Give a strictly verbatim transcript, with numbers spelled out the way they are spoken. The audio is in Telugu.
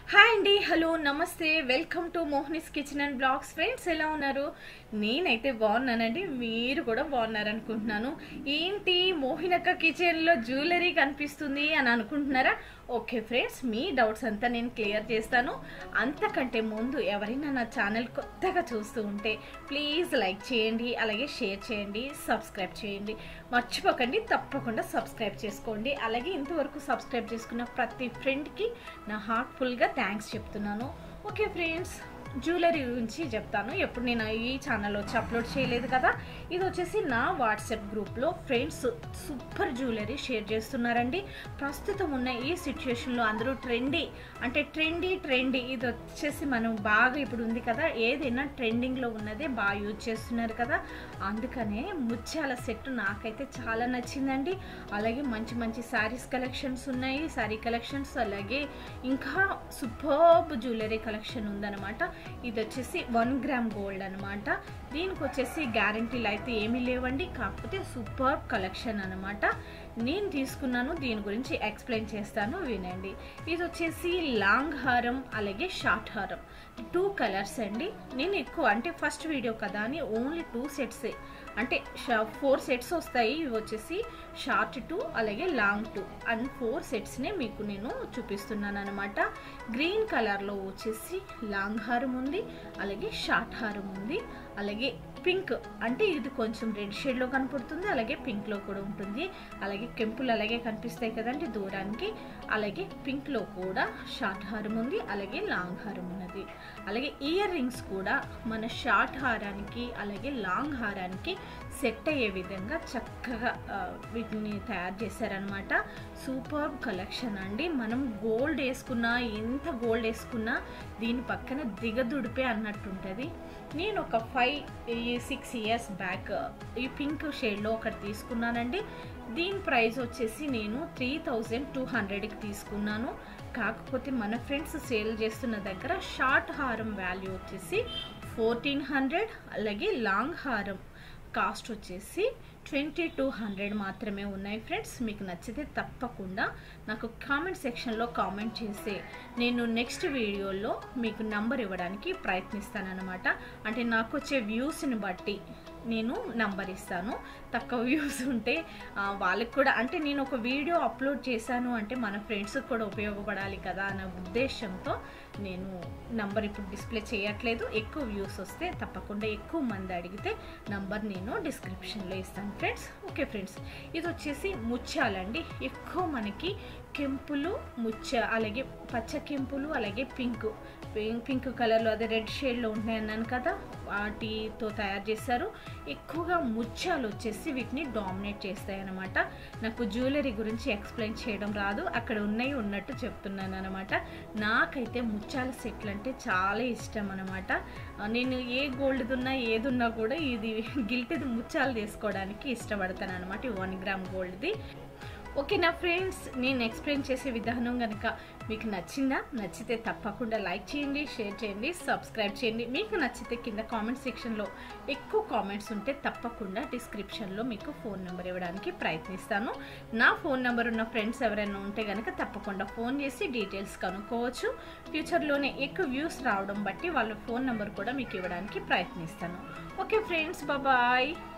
హాయ్ అండి, హలో, నమస్తే, welcome to Mohini's kitchen and blogs. Friends ఎలా ఉన్నారు? నేనైతే బాగున్నానండి, మీరు కూడా బాగున్నారు అనుకుంటున్నాను. ఏంటి మోహినక్క కిచెన్లో జ్యువెలరీ కనిపిస్తుంది అని అనుకుంటున్నారా? ఓకే ఫ్రెండ్స్, మీ డౌట్స్ అంతా నేను క్లియర్ చేస్తాను. అంతకంటే ముందు ఎవరైనా నా ఛానల్ కొత్తగా చూస్తూ ఉంటే ప్లీజ్ లైక్ చేయండి, అలాగే షేర్ చేయండి, సబ్స్క్రైబ్ చేయండి. మర్చిపోకండి, తప్పకుండా సబ్స్క్రైబ్ చేసుకోండి. అలాగే ఇంతవరకు సబ్స్క్రైబ్ చేసుకున్న ప్రతి ఫ్రెండ్కి నా హార్ట్ఫుల్గా థ్యాంక్స్ చెప్తున్నాను. ఓకే ఫ్రెండ్స్, జ్యువెలరీ గురించి చెప్తాను. ఎప్పుడు నేను ఈ ఛానల్లో వచ్చి అప్లోడ్ చేయలేదు కదా. ఇది వచ్చేసి నా వాట్సాప్ గ్రూప్లో ఫ్రెండ్స్ సూపర్ జ్యువెలరీ షేర్ చేస్తున్నారండి. ప్రస్తుతం ఉన్న ఈ సిచ్యువేషన్లో అందరూ ట్రెండీ అంటే ట్రెండీ ట్రెండీ ఇది వచ్చేసి మనం బాగా ఇప్పుడు ఉంది కదా, ఏదైనా ట్రెండింగ్లో ఉన్నదే బాగా యూజ్ చేస్తున్నారు కదా. అందుకనే ముత్యాల సెట్ నాకైతే చాలా నచ్చిందండి. అలాగే మంచి మంచి శారీస్ కలెక్షన్స్ ఉన్నాయి, శారీ కలెక్షన్స్, అలాగే ఇంకా సూపర్బ్ జ్యువెలరీ కలెక్షన్ ఉందన్నమాట. ఇది వచ్చేసి వన్ గ్రామ్ గోల్డ్ అనమాట. దీనికి వచ్చేసి గ్యారంటీలు అయితే ఏమీ లేవండి, కాకపోతే సూపర్ కలెక్షన్ అనమాట. నేను తీసుకున్నాను, దీని గురించి ఎక్స్ప్లెయిన్ చేస్తాను, వినండి. ఇది వచ్చేసి లాంగ్ హారం అలాగే షార్ట్ హారం, టూ కలర్స్ అండి. నేను ఎక్కువ అంటే ఫస్ట్ వీడియో కదా అని ఓన్లీ టూ సెట్సే, అంటే ఫోర్ సెట్స్ వస్తాయి. ఇవి వచ్చేసి షార్ట్ టూ అలాగే లాంగ్ టూ అండ్ ఫోర్ సెట్స్నే మీకు నేను చూపిస్తున్నాను అనమాట. గ్రీన్ కలర్లో వచ్చేసి లాంగ్ హారం ఉంది, అలాగే షార్ట్ హారం ఉంది, అలాగే పింక్ అంటే ఇది కొంచెం రెడ్ షేడ్లో కనపడుతుంది, అలాగే పింక్లో కూడా ఉంటుంది. అలాగే కెంపులు అలాగే కనిపిస్తాయి కదండి దూరానికి. అలాగే పింక్లో కూడా షార్ట్ హారం ఉంది, అలాగే లాంగ్ హారం ఉన్నది. అలాగే ఇయర్ రింగ్స్ కూడా మన షార్ట్ హారానికి అలాగే లాంగ్ హారానికి సెట్ అయ్యే విధంగా చక్కగా వీటిని తయారు చేశారనమాట. సూపర్ కలెక్షన్ అండి. మనం గోల్డ్ వేసుకున్నా, ఎంత గోల్డ్ వేసుకున్నా దీని పక్కన దిగదుడిపే అన్నట్టు ఉంటుంది. నేను ఒక ఫైవ్ సిక్స్ ఇయర్స్ బ్యాక్ ఈ పింక్ షేడ్లో ఒకటి తీసుకున్నానండి. దీని ప్రైస్ వచ్చేసి నేను త్రీ థౌజండ్ టూ హండ్రెడ్కి తీసుకున్నాను. కాకపోతే మన ఫ్రెండ్స్ సేల్ చేస్తున్న దగ్గర షార్ట్ హారం వాల్యూ వచ్చేసి ఫోర్టీన్ హండ్రెడ్ అలాగే లాంగ్ హారం కాస్ట్ వచ్చేసి ట్వంటీ టూ హండ్రెడ్ మాత్రమే ఉన్నాయి. ఫ్రెండ్స్, మీకు నచ్చితే తప్పకుండా నాకు కామెంట్ సెక్షన్లో కామెంట్ చేసి నేను నెక్స్ట్ వీడియోలో మీకు నంబర్ ఇవ్వడానికి ప్రయత్నిస్తానన్నమాట. అంటే నాకు వచ్చే వ్యూస్ని బట్టి నేను నంబర్ ఇస్తాను. తక్కువ వ్యూస్ ఉంటే వాళ్ళకి కూడా, అంటే నేను ఒక వీడియో అప్లోడ్ చేశాను అంటే మన ఫ్రెండ్స్కి కూడా ఉపయోగపడాలి కదా అనే ఉద్దేశంతో నేను నంబర్ ఇప్పుడు డిస్ప్లే చేయట్లేదు. ఎక్కువ వ్యూస్ వస్తే తప్పకుండా ఎక్కువ మంది అడిగితే నంబర్ నేను డిస్క్రిప్షన్లో ఇస్తాను ఫ్రెండ్స్. ఓకే ఫ్రెండ్స్, ఇది వచ్చేసి ముత్యాలండి. ఎక్కువ మనకి కెంపులు ముచ్చ అలాగే పచ్చ కెంపులు అలాగే పింక్ పింక్ కలర్లో అదే రెడ్ షేడ్లో ఉన్నాయన్నాను కదా, వాటితో తయారు చేశారు. ఎక్కువగా ముత్యాలు వచ్చేసి వీటిని డామినేట్ చేస్తాయి అన్నమాట. నాకు జ్యువెలరీ గురించి ఎక్స్ప్లెయిన్ చేయడం రాదు, అక్కడ ఉన్నాయి ఉన్నట్టు చెప్తున్నాను అనమాట. నాకైతే ముత్యాల సెట్లు అంటే చాలా ఇష్టం అనమాట. నేను ఏ గోల్డ్ ఉన్నా ఏది ఉన్నా కూడా ఇది గిల్టిది ముత్యాలు తీసుకోవడానికి ఇష్టపడతాను అనమాట. వన్ గ్రామ్ గోల్డ్ది. ఓకేనా ఫ్రెండ్స్, నేను ఎక్స్ప్లెయిన్ చేసే విధానం కనుక మీకు నచ్చిందా? నచ్చితే తప్పకుండా లైక్ చేయండి, షేర్ చేయండి, సబ్స్క్రైబ్ చేయండి. మీకు నచ్చితే కింద కామెంట్ సెక్షన్లో ఎక్కువ కామెంట్స్ ఉంటే తప్పకుండా డిస్క్రిప్షన్లో మీకు ఫోన్ నెంబర్ ఇవ్వడానికి ప్రయత్నిస్తాను. నా ఫోన్ నెంబర్ ఉన్న ఫ్రెండ్స్ ఎవరైనా ఉంటే కనుక తప్పకుండా ఫోన్ చేసి డీటెయిల్స్ కనుక్కోవచ్చు. ఫ్యూచర్లోనే ఎక్కువ వ్యూస్ రావడం బట్టి వాళ్ళ ఫోన్ నెంబర్ కూడా మీకు ఇవ్వడానికి ప్రయత్నిస్తాను. Okay friends, bye.